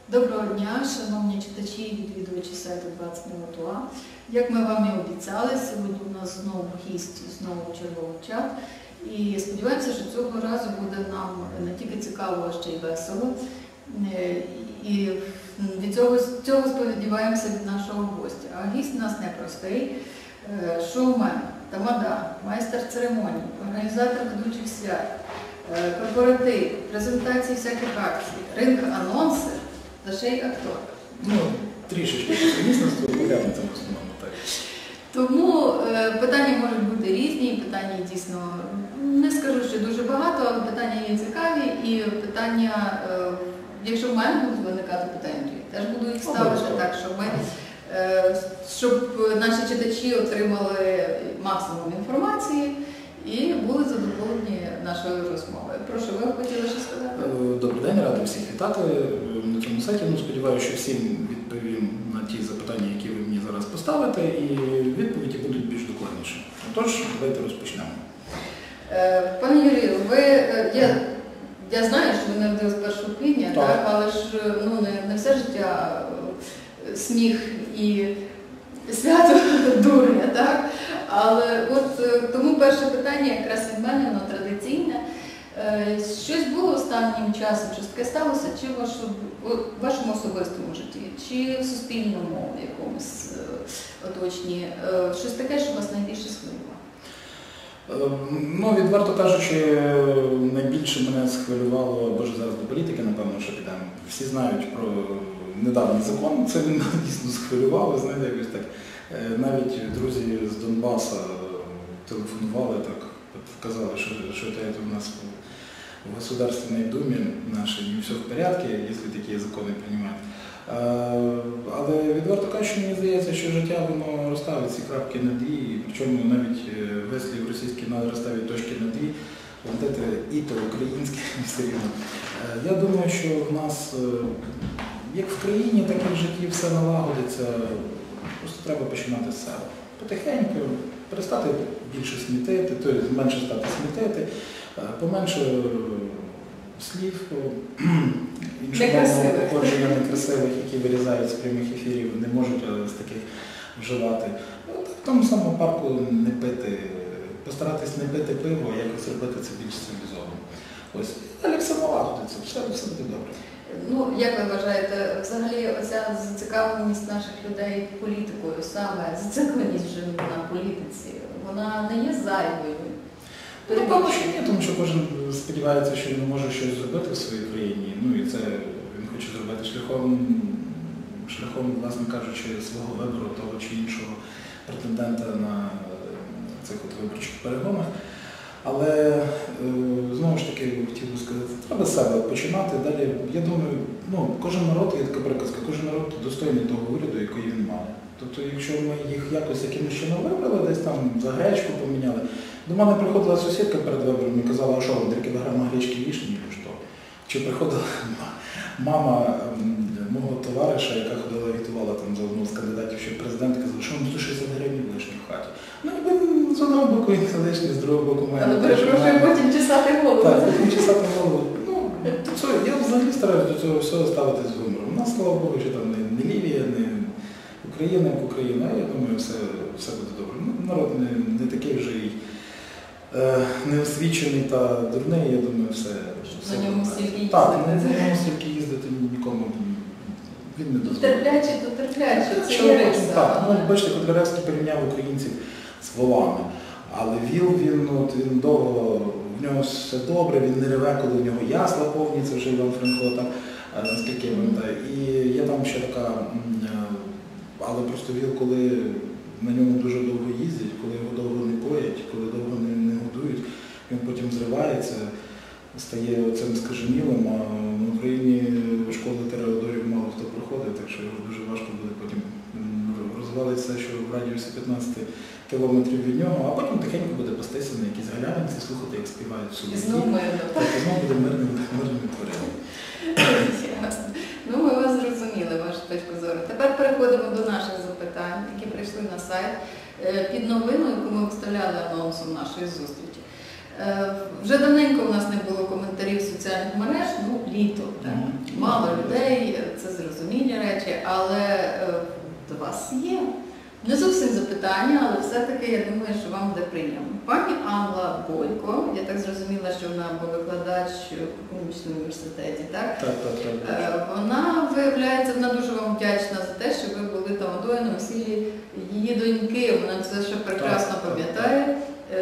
Доброго дня, шановні читачі і відвідувачі сайту 20 минут. Як ми вам і обіцяли, сьогодні у нас знову гість, знову черговий чат. І сподіваємося, що цього разу буде нам не тільки цікаво, а ще й весело. І від цього сподіваємося від нашого гостя. А гість у нас непростий, шоумен, тамада, майстер церемоній, організатор ведучих свят, корпоратив, презентації всяких акцій, ринг-анонси, та ще й актор. Ну, трішечки сумісництво, поглянемо це в основному так. Тому питання можуть бути різні, питання дійсно, не скажу, що дуже багато, але питання є цікаві, і питання, якщо в мене будуть виникати питання, то я теж буду їх ставити так, щоб наші читачі отримали максимум інформації і були задоволені нашою розмовою. Прошу, ви хотіли щось сказати? Добрий день, радий всіх вітати на цьому сайті. Сподіваюся, що всім відповім на ті запитання, які ви мені зараз поставите, і відповіді будуть більш докладніші. Тож, давайте розпочнемо. Пане Юрію, я знаю, що ви народились 1 квітня, так, але ж не все життя сміх і свято дурня, так? Але тому перше питання якраз від мене, воно традиційне. Щось було останнім часом, щось таке сталося, чи в вашому особистому житті, чи в суспільному якомусь оточенні, щось таке, що вас найбільше схвилювало? Відверто кажучи, найбільше мене схвилювало, бо зараз до політики, напевно, що підемо. Всі знають про недавній закон, це він дійсно схвилював, знаєте, якось так. Навіть друзі з Донбаса телефонували, так, казали, що це у нас в Государственной Думе нашей не все в порядке, якщо такі закони приймають. Але відверто кажучи, мені здається, що життя воно розставить ці крапки над «і», причому навіть веслі в російській надо розставити точки над «і», це «і» то українське все рівно. Я думаю, що в нас, як в країні, так і в житті все налагодиться. Просто треба починати з себе. Потихеньку, перестати більше смітити, тобто менше стати смітити, поменше слів, іншомовного походження некрасивих, які вирізають з прямих ефірів, не можуть з таких вживати. В тому самому парку не пити, постаратись не пити пиво, а якось робити це більш цивілізовано. Ось, далі все налагодиться, все буде добре. Як ви вважаєте, взагалі оця зацікавленість наших людей політикою, саме зацикленість вже на політиці, вона не є зайвою? Напевно, що ні, тому що кожен сподівається, що він може щось зробити в своїй країні, і це він хоче зробити шляхом, власне кажучи, свого вибору того чи іншого претендента на цих виборчих перегонах. Але, знову ж таки, хотів би сказати, треба з себе починати. Далі, я думаю, кожен народ, є така приказка, кожен народ достойний того уряду, який він має. Тобто, якщо ми їх якось якимось чином вибрали, десь там за гречку поміняли. До мене приходила сусідка перед виборами і казала, а що, 3 кілограми гречки вішні, чи що? Чи приходила мама мого товариша, яка ходила агітувала там за одну з кандидатів, що президент, казала, що 160 гривень лишні в хаті. З одного боку він лишній, з другого боку має. Але перепрошую, потім чесати голову. Так, потім чесати голову. Я взагалі стараюся до цього всього ставити з гумором. У нас, слава Богу, що там не Лівія, не Україна, як Україна, я думаю, все буде добре. Народ не такий вже і неосвічений та дурний, я думаю, все. На ньому стільки їздити. Так, на ньому стільки їздити нікому він не дозволить. Терплячий, то терплячий. Це є риса. Так, бачите, Котляревський порівняв українців з волами. Але він довго, в нього все добре, він не реве, коли в нього ясла повні, це вже Іван Франко, так, наскільки я пам'ятаю. І є там ще така, але просто віл, коли на ньому дуже довго їздять, коли його довго не поять, коли довго не годують, він потім зривається, стає оцим скаженілим, а в Україні школи тереодорів мало хто проходить, так що його дуже важко буде потім розвалитися, що в радіусі 15 кілометрів від нього, а потім тихенько буде пастися на якісь галявинці, слухати, як співають сумки. І знову мирно. Так, і знову буде мирними тваринами. Ясно. Ми вас зрозуміли, вашу точку зору. Тепер переходимо до наших запитань, які прийшли на сайт під новину, яку ми вставляли анонсом нашої зустрічі. Вже давненько у нас не було коментарів соціальних мереж, літо. Так? Мало людей, людей, це зрозумілі речі, але до вас є. Не зовсім запитання, але все-таки я думаю, що вам буде приємно. Пані Алла Бойко, я так зрозуміла, що вона викладач в економічному університеті, так? Так. Вона, виявляється, вона дуже вам вдячна за те, що ви були там удвоє на весіллі її доньки, вона це ще прекрасно пам'ятає.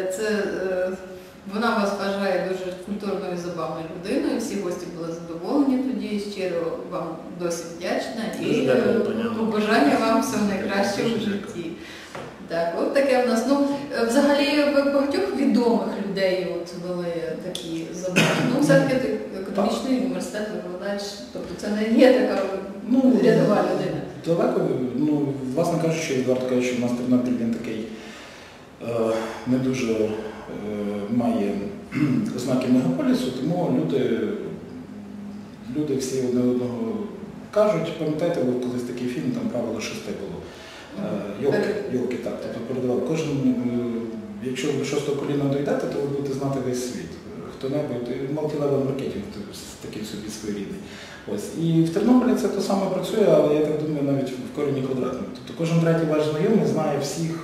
Вона вас вважає дуже культурною і забавною людиною, всі гості були задоволені тоді, щиро вам досить вдячна і побажання вам всього найкращого в житті. Так, от таке в нас. Ну, взагалі, ви багатьох відомих людей от вели такі забави. Ну, все-таки економічний університет, викладач, тобто це не є така рядова людина. Далеко, власне кажучи, відверто кажучи, у нас Тернопіль він такий не дуже має ознаки мегаполісу, тому люди всі одне одного кажуть, пам'ятаєте, колись такий фільм, там правило 6 було. Йолки, так, тобто передавали. Кожен, якщо ви до 6-го коліна дійдете, то ви будете знати весь світ. Хто-небудь, multi-level маркетинг такий собі своєрідний. Ось. І в Тернополі це те саме працює, але я так думаю, навіть в корені квадратному. Тобто кожен третій ваш знайомий знає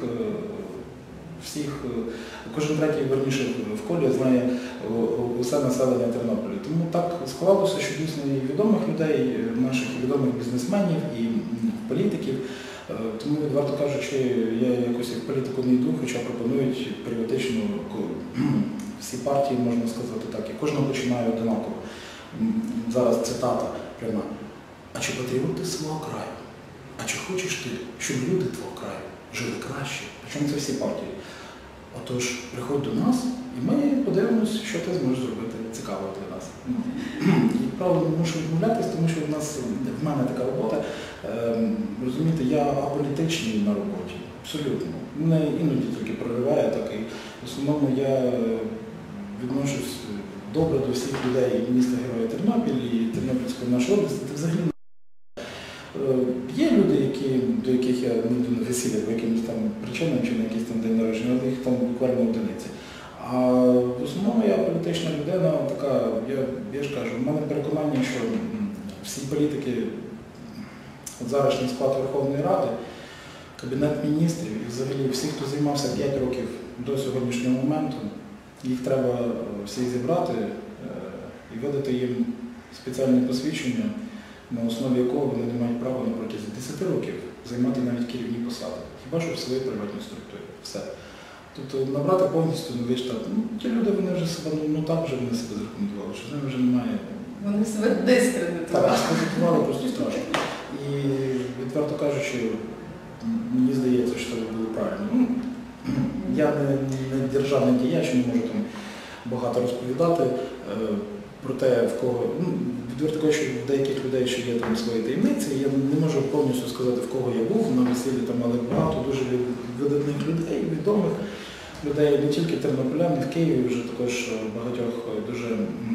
кожен третій, верніше, в колі знає усе населення Тернополя. Тому так склалося, що дійсно і відомих людей, наших і відомих бізнесменів, і політиків. Тому, відверто кажучи, я якось в політику не йду, хоча пропонують періодично всі партії, можна сказати так, і кожного починає одинаково. Зараз цитата пряма. А чи патріот ти свого краю? А чи хочеш ти, щоб люди твого краю жили краще? Причому це всі партії. Отож, приходь до нас, і ми подивимося, що ти зможеш зробити цікаво для нас. І правда, мушу відмовлятися, тому що в мене така робота. Розумієте, я аполітичний на роботі, абсолютно. Мене іноді тільки прориває, так і в основному я відношусь добре до всіх людей міста Героя Тернопіль і Тернопільської нашої області. Взагалі є люди, до яких я не йду на весілля по якимось там причинам чи на якийсь там день народження, але їх там буквально одиниці. А в основному я політична людина, така, я ж кажу, в мене переконання, що всі політики, от зарашній склад Верховної Ради, Кабінет міністрів і взагалі всі, хто займався 5 років до сьогоднішнього моменту, їх треба всіх зібрати і видати їм спеціальне посвідчення, на основі якого вони не мають права на протязі 10 років займати навіть керівні посади. Хіба що в своїй приватній структурі. Все. Тобто набрати повністю новий штат. Ті люди, вони вже себе, так вже вони себе зрекомендували, що з ними вже немає. Вони себе дискредитували. Так, дискредитували просто страшно. І відверто кажучи, мені здається, що це було правильно. Я не державний діяч, не можу там багато розповідати про те, в кого. Відверто кажучи, в деяких людей ще є там свої таємниці, я не можу повністю сказати, в кого я був на весіллі, але багато дуже видатних людей, відомих людей, не тільки тернополян, і в Києві вже також багатьох дуже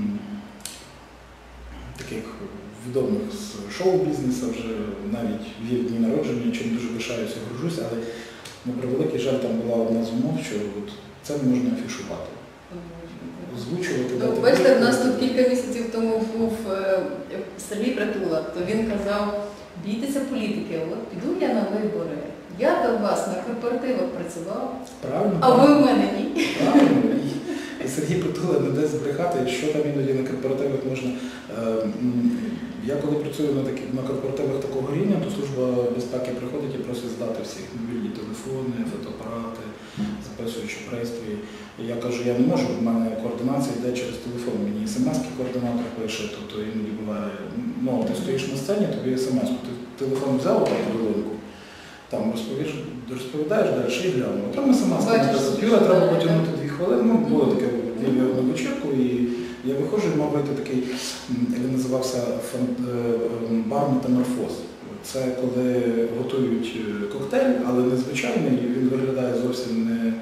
таких відомих з шоу-бізнесу, вже навіть вів дні народження, чим дуже пишаюся, горжусь, але на превеликий жаль там була одна з умов, що це не можна афішувати. Озвучувати. Бачите, в нас тут кілька місяців тому був Сергій Притула, то він казав, бійтеся політики, от піду я на вибори. Я до вас на корпоративах працював, правильно, а ви в мене ні. Правильно. І Сергій Притула не дасть збрехати, що там іноді на корпоративах можна. Я коли працюю на корпоративах такого рівня, то Служба безпеки приходить і просить здати всіх мобільні телефони, фотоапарати, записуючі пристрої. І я кажу, я не можу, в мене координація йде через телефон. Мені смс-ки координатор пише, тобто іноді буває, ти стоїш на сцені, тобі смс-ку, ти телефон взяв так хвилинку, там розповідаєш далі і глянув. Там смс-ка на комп'ютера, треба потягнути 2 хвилини. Було таке на вечірку, і я виходжу, і мав вийти такий, він називався бар метаморфоз. Це коли готують коктейль, але незвичайний, він виглядає зовсім не,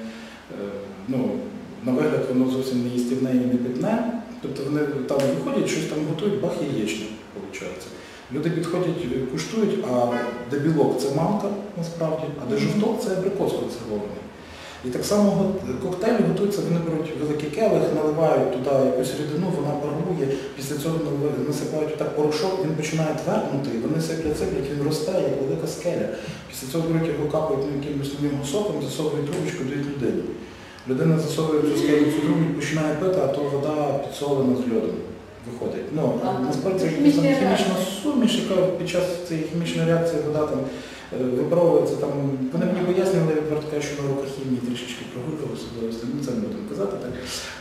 на вигляд воно зовсім не їстівне і не питне. Тобто вони там виходять, щось там готують, бах, яєчня, виходить. Люди підходять, куштують, а де білок – це манка, насправді, а де жовток – це абрикос консервований. І так само коктейль готується, вони беруть великий келих, наливають туди якусь рідину, вона парує, після цього насипають так порошок, він починає тверднути, вони сиплять, він росте, як велика скеля. Після цього беруть його, капають якимось новим соком, засовують трубочку, дають людині. Людина засовує цю скелю, цю трубочку, починає пити, а то вода підсолена з льодом виходить. Ну, насправді це хімічна суміш, яка під час цієї хімічної реакції вода там випаровується, там, вони мені пояснювали, відверто кажуть, що на уроках хімії трішечки прогулював особливості, ну це не будемо казати. Так.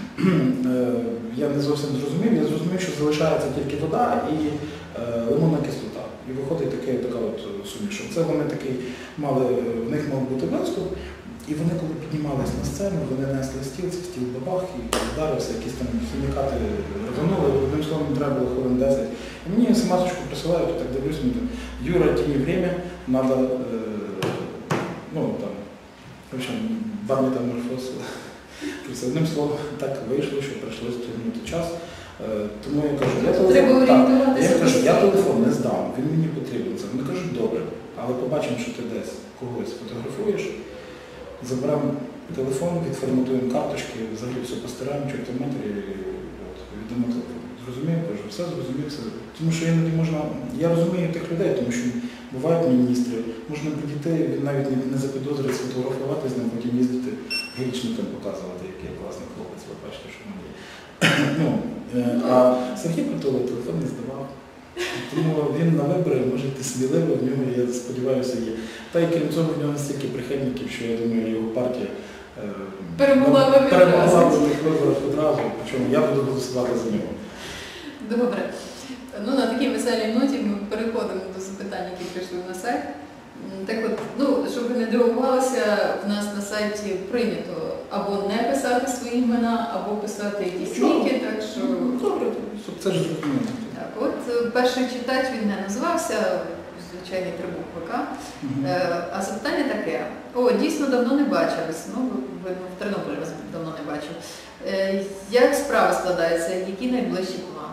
Я не зовсім зрозумів, я зрозумів, що залишається тільки вода і лимонна кислота. І виходить така от суміш. Це вони такий мали, в них мав бути виступ, і вони коли піднімалися на сцену, вони несли стіл, це стіл бабах, і вдарився, якісь там хімікати рванули, одним словом треба було хвилин 10. І мені смс-очку присилають, так дивлюсь, Юра, тяни время, надо, ну там, в общем, барметаморфоз. Одним словом, так вийшло, що прийшлося тягнути час. Тому я кажу, я телефон не здам, він мені потрібен. Вони кажуть, добре, але побачимо, що ти десь когось фотографуєш, заберемо телефон, відформатуємо карточки, взагалі все постираємо, чортом матері, віддамо телефон. Зрозумів, кажу, все зрозумів, все. Тому що іноді можна, я розумію тих людей, тому що бувають міністри, можна підійти, він навіть не запідозрює, сфотографувати з ним, потім їздити грічникам показувати, який я класний хлопець, ви бачите, що він є. А Сергій Притула телефон не здавав. Тому він на вибори може йти сміливо, в нього, я сподіваюся, є. Та й крім цього, в нього стільки прихильників, що я думаю, його партія перемогла в тих виборах одразу, причому я буду голосувати за нього. Добре. Ну, на такій веселій ноті ми переходимо до запитань, які прийшли на сайт. Так от, ну, щоб ви не дивувалися, в нас на сайті прийнято або не писати свої імена, або писати якісь ніки, так що... Добре, це ж зрозуміло. Так, от перший читач, він не називався, звичайний трибухвика, а запитання таке. О, дійсно давно не бачились, ну, видно, в Тернополі вас давно не бачив. Як справи складаються, які найближчі плани?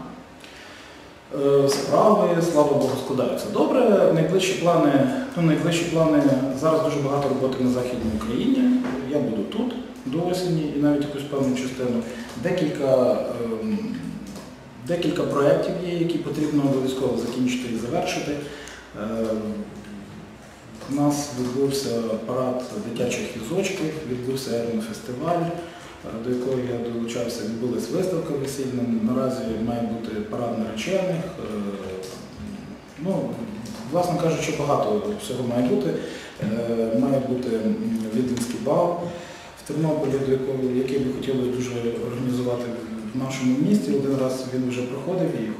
Справи, слава Богу, складаються добре. Найближчі плани, зараз дуже багато роботи на Західній Україні. Я буду тут до осені і навіть якусь певну частину. Декілька проєктів є, які потрібно обов'язково закінчити і завершити. У нас відбувся парад дитячих візочків, відбувся ерно-фестиваль, до якого я долучався, відбулась виставка весільна, наразі має бути парад наречених. Ну, власне кажучи, багато всього має бути. Має бути відвінський бал в Тернополі, який би хотілося дуже організувати в нашому місті. Один раз він вже проходив і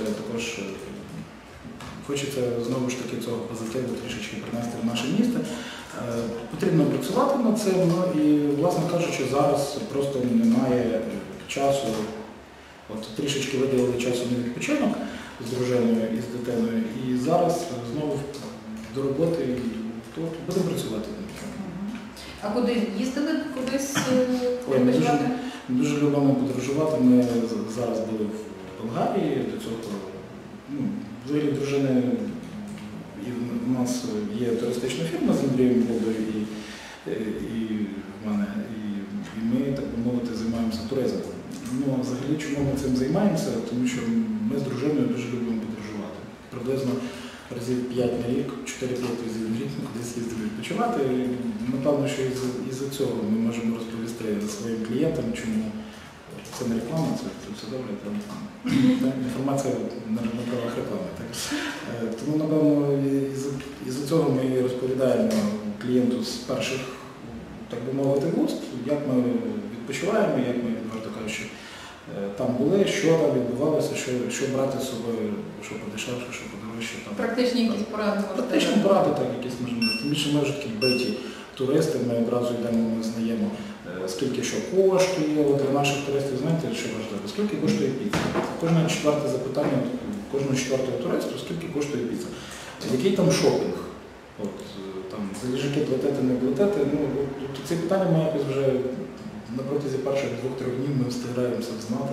хочеться знову ж таки цього позитиву трішечки принести в наше місто. Потрібно працювати над цим, ну і, власне кажучи, зараз просто немає часу, от трішечки виділили часу на відпочинок з дружиною і з дитиною, і зараз знову до роботи, і тут будемо працювати. А куди їздили? Кудись Ой, ми дуже любимо подорожувати. Ми зараз були в Болгарії, до цього, взагалі дружини, і в нас є туристична фірма з Андрієм Болдою і в мене, і ми, так би мовити, займаємося туризмом. Ну, а взагалі, чому ми цим займаємося? Тому що ми з дружиною дуже любимо подорожувати. Приблизно разів 5 на рік, 4-5 разів на рік ми кудись їздимо відпочивати. І, напевно, що із-за цього ми можемо розповісти своїм клієнтам, чому це не реклама, це все добре, інформація на правах реклами. Так? Тому, напевно, із-за цього ми розповідаємо клієнту з перших, так би мовити, вуст, як ми відпочиваємо, як ми, відверто кажучи, там були, що там відбувалося, що брати з собою, що подешевше, що подорожче. Практичні якісь поради можете? Практичні поради, так, якісь можемо. Тим більше ми вже такі биті туристи, ми одразу йдемо, ми знаємо, скільки що коштує. От для наших туристів, знаєте, що важливо? Скільки коштує піца? Кожне четверте запитання кожного четвертого туристу, скільки коштує піца. Який там шопінг? От, там, за ліжаки платити, не платити. Ну, ці питання ми якось вже на протязі перших 2-3 днів ми встигаємося знати,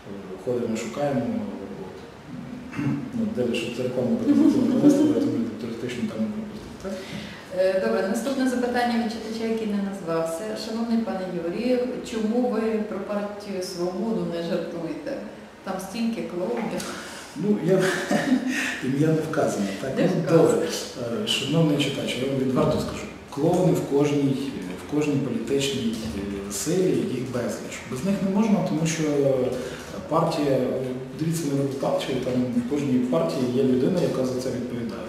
ходимо, шукаємо. Далі, щоб це реклама потім не виставили, тому фактично там не пропустив. Так? Добре, наступне запитання від читача, який не назвався. Шановний пане Юрію, чому ви про партію «Свободу» не жартуєте? Там стільки клоунів. Ну, ім'я не вказано. Так? Не Ну, вказано. добре. Шановний читач, я вам відверто скажу, клоуни в кожній політичній силі, їх безліч. Без них не можна, тому що партія, дивіться на депутатів, там в кожній партії є людина, яка за це відповідає.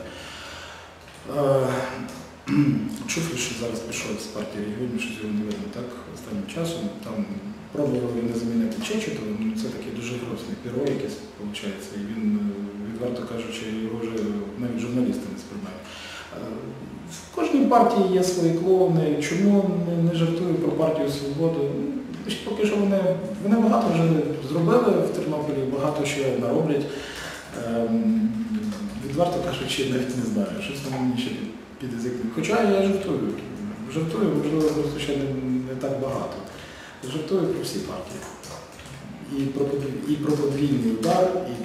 Чув, що зараз пішов з партії регіонів, щось його не видно, так, останнім часом. Там пробували не замінити Чечетова, ну це такий дуже грозний перо якийсь, виходить, і він, відверто кажучи, його вже навіть журналісти не сприймають. В кожній партії є свої клоуни. Чому не жартую про партію «Свободу»? Поки що вони багато вже зробили в Тернополі, багато ще нароблять. Відверто кажучи, навіть не знаю, щось мені ще під язик. Хоча я жартую. Жартую, можливо, просто ще не так багато. Жартую про всі партії. І про подвійний удар, і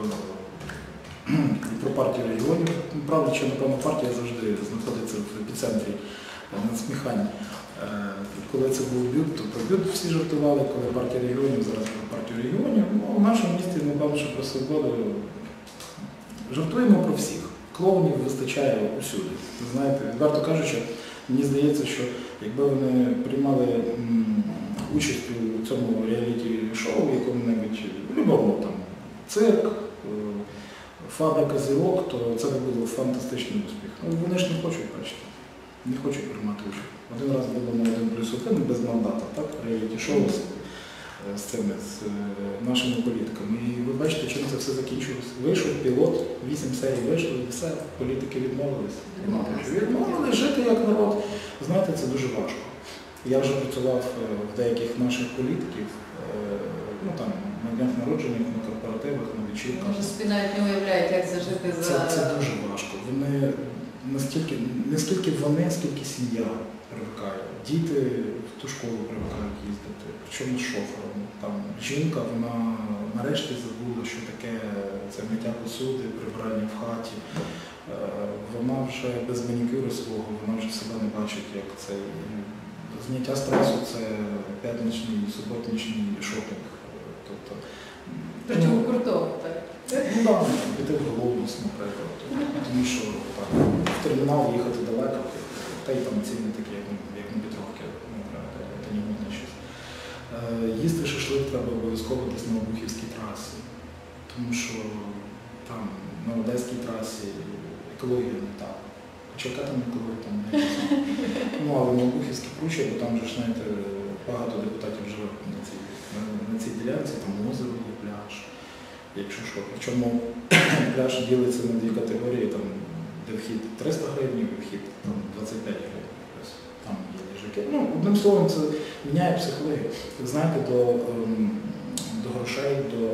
про партію регіонів. Правда, що, напевно, партія завжди знаходиться в епіцентрі надсміхань. Коли це був БЮТ, то про БЮТ всі жартували, коли партія регіонів, зараз про партію регіонів. Ну, у нашому місті, напевно, що про «Свободу» жартуємо про всіх. Клоунів вистачає усюди. Ви знаєте, відверто кажучи, мені здається, що якби вони приймали участь у цьому реаліті-шоу, якому-небудь, любому там, цирк, фабрика зірок, то це б було фантастичний успіх. Ну, вони ж не хочуть, бачити, не хочуть приймати участь. Один раз було на 1+1 без мандата, так, реаліті-шоу з нашими політиками. І ви бачите, чим це все закінчилося. Вийшов пілот, 8 серій вийшло, і все, політики відмовились. Відмовились жити як народ. Знаєте, це дуже важко. Я вже працював в деяких наших політиків, ну там, на днях народження, на корпоративах, на вечірках. Може, собі навіть не уявляють, як зажити за... Це дуже важко. Вони не скільки вони, скільки сім'я привикає. Діти в ту школу привикають їздити, причому з шофером. Там жінка, вона нарешті забула, що таке це миття посуди, прибирання в хаті. Вона вже без манікюру свого, вона вже себе не бачить, як цей зняття стресу – це п'ятничний, суботничний шопінг. Тобто, Причому гуртово, так? Ну так, піти в Глобус, наприклад. Тому що так, в термінал їхати далеко, та й там ціни такі, як на Петровки, це не можна щось. Їсти шашлик треба обов'язково десь на Обухівській трасі, тому що там на Одеській трасі екологія не так. Хоча яка там екологія, там не ну, але на Обухівській круче, бо там же, знаєте, багато депутатів живе на цій ділянці, там озеро є, пляж. Якщо що, причому пляж ділиться на дві категорії, там, де вхід 300 гривень, вхід там, 25 гривень. Там є лежаки. Ну, одним словом, це міняє психологію. Ви знаєте, до грошей,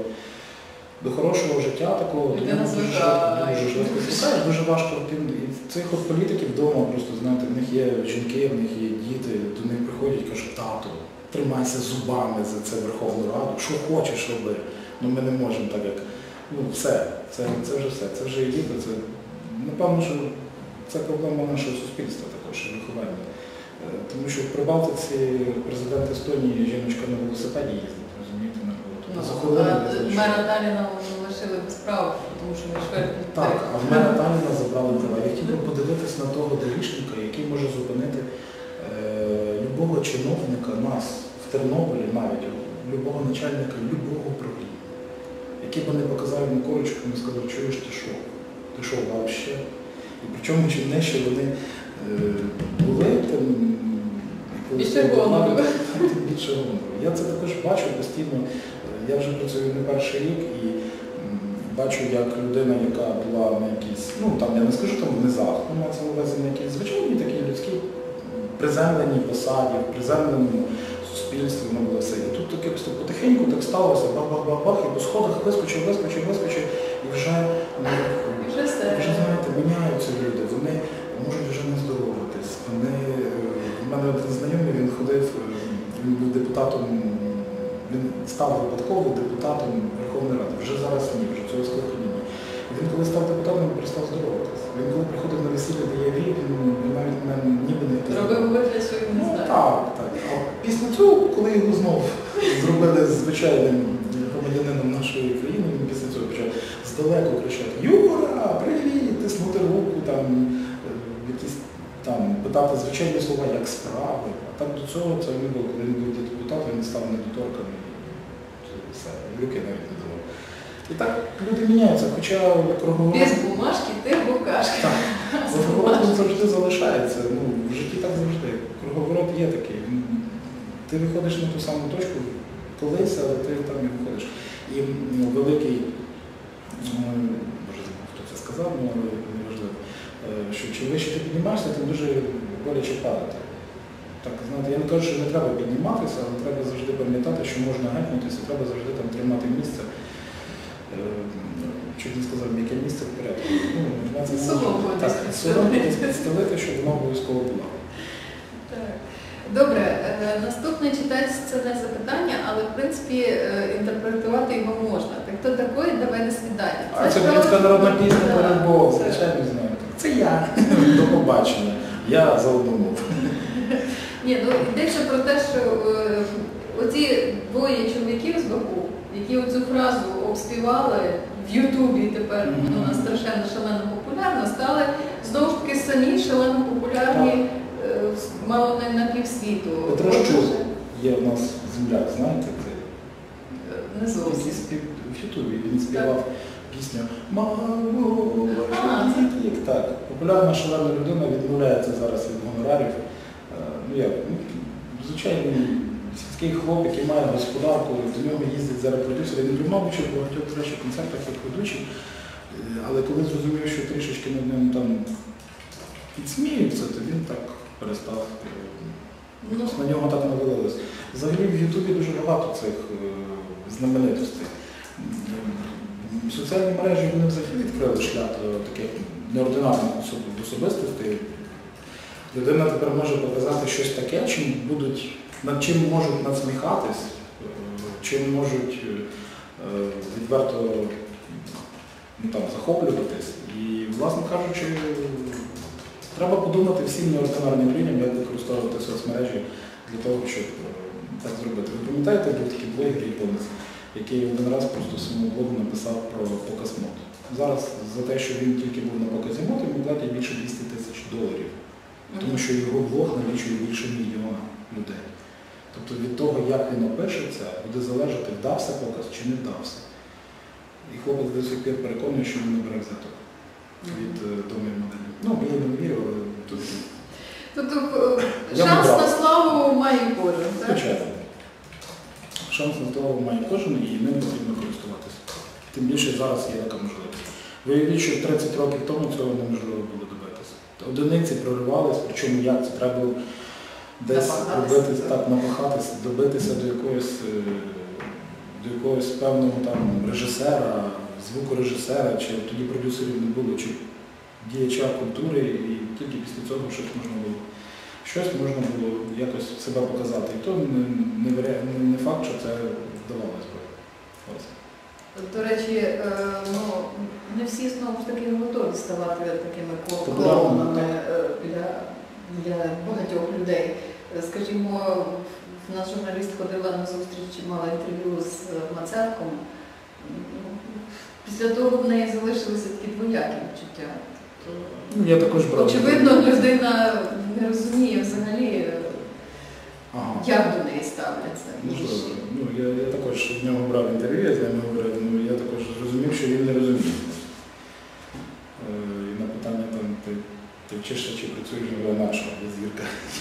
до хорошого життя такого, до нього дуже швидко. Дуже важко. І цих от політиків вдома просто, знаєте, в них є жінки, в них є діти, до них приходять і кажуть, тату, тримайся зубами за це Верховну Раду, що хочеш роби. Ну ми не можемо так, як, ну все, це вже все, це вже еліта, це, напевно, що це проблема нашого суспільства також, виховання. Тому що в Прибалтиці президент Естонії жіночка на велосипеді їздить, розумієте, на роботу. Мера Таліна лишили без права, тому що ми швидко. Так, а в мера Таліна забрали права. Я хотів би подивитися на того даїшника, який може зупинити любого чиновника, нас в Тернополі навіть, любого начальника, любого управління. Які б не показали на корочку, не сказали, чуєш, ти що взагалі? І причому чим нижче вони були, тим більше гонору. Я це також бачу постійно. Я вже працюю не перший рік і бачу, як людина, яка була на якійсь, ну там я не скажу там в низах, ну на це увазі на якійсь звичайній такій людській приземленій посаді, приземленому суспільстві, воно було все. І тут таке потихеньку так сталося, бах-бах-бах-бах, і по сходах вискочив, і вже, знаєте, міняються люди, вони можуть вже не здороватись. У мене один знайомий, він ходив, він був депутатом, він став випадково депутатом Верховної Ради. Вже зараз ні, вже цього скликання ні. Він коли став депутатом, він перестав здороватися. Він коли приходив на весілля, де я вів, він навіть мене ніби не впізнав. Робив вигляд, що він не знає. Так, так. А після цього, коли його знов зробили звичайним громадянином нашої країни, він після цього почав здалеку кричати: Юра, привіт, тиснути руку, там, якісь там, питати звичайні слова, як справи. А так до цього це не було, коли він був депутатом, він став недоторканий. Все, руки навіть не давав. І так люди міняються, хоча круговорот... Без бумажки ти букашка. Так, круговорот завжди залишається. Ну, в житті так завжди. Круговорот є такий. Ти виходиш на ту саму точку колись, але ти там і виходиш. І великий, може забув, хто це сказав, але неважливо, що чим вище ти піднімаєшся, тим дуже боляче падати. Так, знаєте, я не кажу, що не треба підніматися, але треба завжди пам'ятати, що можна гепнутися, треба завжди там тримати місце. Чуть не сказав, яке місце в порядку. Соломку підстелити, щоб воно обов'язково було. Добре, наступне читається це не запитання, але в принципі інтерпретувати його можна. Так хто такий, давай до свидання. Це українська народна пісня про любов, звичайно знаєте. Це я. До побачення. Я за одну мову. Ні, ну йдеться про те, що оці двоє чоловіків з Баку, які оцю фразу обспівали в Ютубі, тепер вона страшенно шалено популярна, стали знову ж таки самі шалено популярні мало не на півсвіту. Петрощук є у нас земляк, знаєте? Не зовсім. В Ютубі він співав пісню «Мамо, так. Популярна шалена людина відмовляється зараз від гонорарів. Ну як, звичайний сільський хлоп, який має господарку, до нього їздять зараз продюсери. Він приймав участь в багатьох творчих концертах як ведучий, але коли зрозумів, що трішечки над ним там підсміються, то він так перестав, на нього так навалилось. Взагалі в Ютубі дуже багато цих знаменитостей. Соціальні мережі вони взагалі відкрили шлях до таких неординарних особистостей. Людина тепер може показати щось таке, над чим можуть надсміхатись, чим можуть відверто захоплюватись. І, власне кажучи, треба подумати всім неординарним людям, як використовувати соцмережі для того, щоб так зробити. Ви пам'ятаєте, був такий блогер японець, який один раз просто в своєму блогу написав про показ мод. Зараз за те, що він тільки був на показі мод, йому платять більше $200 000. Тому що його блог налічує більше 1 мільйона людей. Тобто від того, як він опишеться, буде залежати, вдався показ чи не вдався. І хлопець до сих пір переконує, що він не бере взяток від домів моделі. Ну, я не вірю, але тут... Тобто шанс на славу має кожен, так? Звичайно. Шанс на славу має кожен і ним потрібно користуватися. Тим більше зараз є така можливість. Виявіть, що 30 років тому цього неможливо було добитися. Одиниці проривались, причому як це треба було десь робити, так, намахатися, добитися до якогось певного там режисера, звукорежисера, чи тоді продюсерів не було, чи діяча культури, і тільки після цього щось можна було якось себе показати. І то не факт, що це вдавалося би. До речі, не всі знову ж таки готові ставати такими клоунами для багатьох людей. Скажімо, в нас журналіст ходила на зустріч, мала інтерв'ю з Мацевком. Після того в неї залишилися такі двоякі відчуття. Я також брав. Очевидно, людина не розуміє взагалі, як до неї ставляться. Я також в нього брав інтерв'ю, я з ним говорив, я також зрозумів, що він не розуміє. І на питання там, ти вчишся чи працюєш в нашого зірка.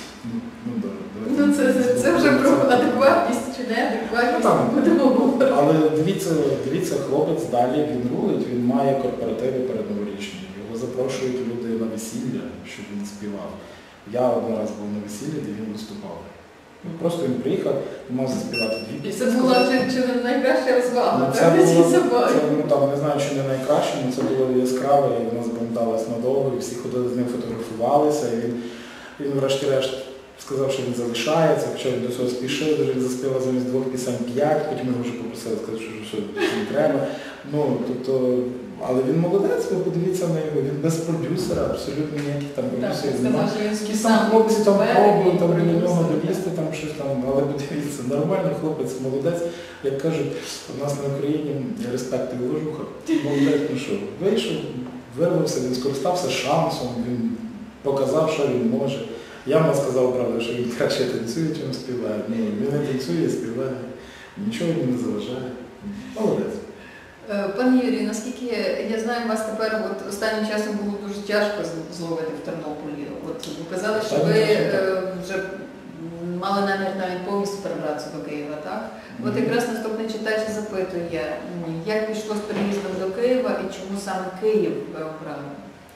Це вже про адекватність чи неадекватність, будемо говорити. Але дивіться, хлопець далі, він рулить, він має корпоративи передноворічні. Його запрошують люди на весілля, щоб він співав. Я один раз був на весіллі, де він виступав. Просто він приїхав і мав заспівати 2 пісні. Це була чи не найкраща розвага, так? Не знаю, чи не найкраще, але це було яскраве, і в нас бомдалось надовго, і всі ходили з ним фотографувалися, і він врешті-решт сказав, що він залишається, хоча він до цього спішив, він заспівав замість 2 пісень 5, потім його вже попросили сказати, що не треба. Тобто Але він молодець, ви подивіться на його, він без продюсера, абсолютно ніяких там продюсерів немає. Якісь там хлопці там пробують там до нього долізти, там щось там, але подивіться, нормальний хлопець, молодець. Як кажуть, у нас на Україні респект і уважуха. Молодець, ну що, вийшов, вирвався, він скористався шансом, він показав, що він може. Я вам сказав, правда, що він краще танцює, чим співає. Ну, він не танцює, співає, нічого йому не заважає. Молодець. Пане Юрію, наскільки я знаю, вас тепер останнім часом було дуже тяжко зловити в Тернополі. От ви казали, що ви вже мали намір навіть повністю перебратися до Києва, так? От якраз наступний читач запитує, як пішло з переїздом до Києва і чому саме Київ ви обрали?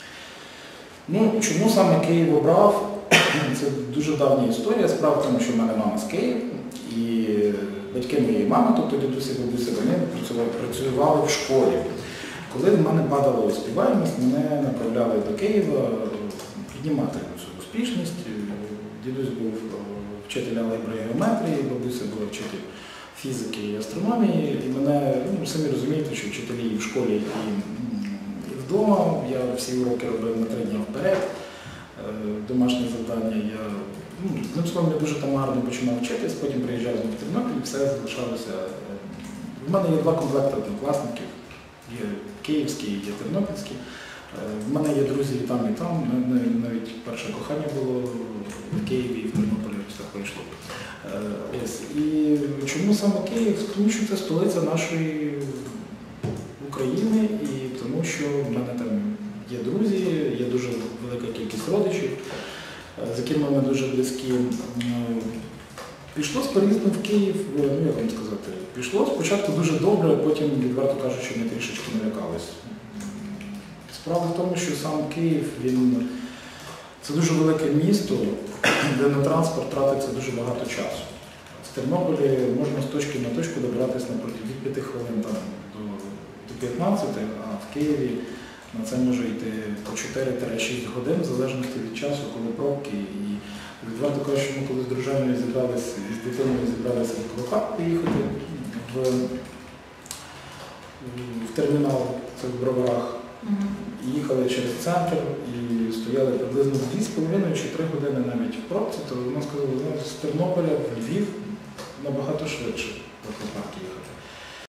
Ну, чому саме Київ обрав? Це дуже давня історія. Справа в тому, що в мене мама з Києва, і батьки моєї мами, тобто дідусі і бабусі, вони працювали в школі. Коли в мене падала успіваємість, мене направляли до Києва піднімати цю успішність. Дідусь був вчитель алгебри і геометрії, бабуся була вчитель фізики і астрономії. І мене, ну, самі розумієте, що вчителі і в школі, і вдома. Я всі уроки робив на 3 дні вперед. Домашнє завдання я, ну, словом, я дуже там гарно починав вчитись, потім приїжджав знову в Тернопіль, все залишалося. В мене є 2 комплекти однокласників, є київські, є тернопільські. В мене є друзі і там, і там. Навіть перше кохання було в Києві і в Тернополі, все вийшло. Ось. І чому саме Київ? Тому що це столиця нашої України і тому що в мене там є друзі, є дуже велика кількість родичів, з якими ми дуже близькі. Пішло з переїздом в Київ, ну як вам сказати, пішло спочатку дуже добре, а потім, відверто кажучи, ми трішечки налякались. Справа в тому, що сам Київ, це дуже велике місто, де на транспорт тратиться дуже багато часу. В Тернополі можна з точки на точку добиратися від 5 хвилин там, до 15, а в Києві на це може йти по 4-6 годин, в залежності від часу, коли пробки. І відверто кажучи, ми коли з дружиною зібралися, з дитиною зібралися в Клопак поїхати в термінал, це в Броварах. Їхали через центр і стояли приблизно 2,5 чи 3 години навіть в пробці, то вона сказала, з Тернополя в Львів набагато швидше в Клопак їхати.